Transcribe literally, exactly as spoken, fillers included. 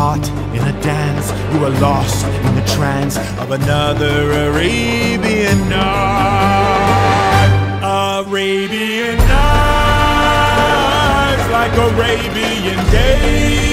heart in a dance. You are lost in the trance of another Arabian night. Arabian nights, like Arabian days.